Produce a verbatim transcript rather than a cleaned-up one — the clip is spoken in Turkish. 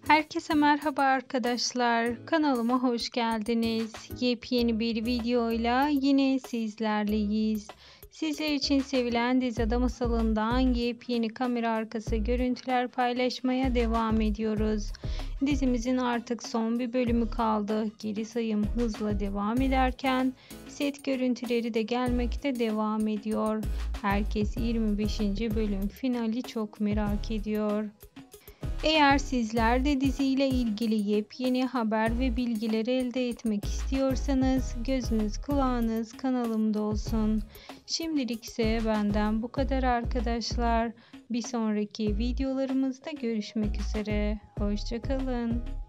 Herkese merhaba arkadaşlar. Kanalıma hoş geldiniz. Yepyeni bir videoyla yine sizlerleyiz. Sizler için sevilen Dizi Ada Masalı'ndan yepyeni kamera arkası görüntüler paylaşmaya devam ediyoruz. Dizimizin artık son bir bölümü kaldı. Geri sayım hızla devam ederken set görüntüleri de gelmekte devam ediyor. Herkes yirmi beşinci bölüm finali çok merak ediyor. Eğer sizler de diziyle ilgili yepyeni haber ve bilgileri elde etmek istiyorsanız gözünüz kulağınız kanalımda olsun. Şimdilik ise benden bu kadar arkadaşlar. Bir sonraki videolarımızda görüşmek üzere. Hoşça kalın.